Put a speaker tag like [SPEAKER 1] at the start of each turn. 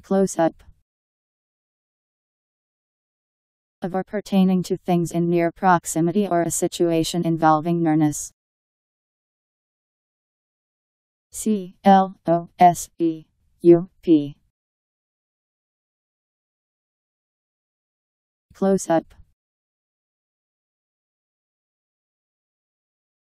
[SPEAKER 1] Close up. Of or pertaining to things in near proximity or a situation involving nearness. C-L-O-S-E-U-P. Close up.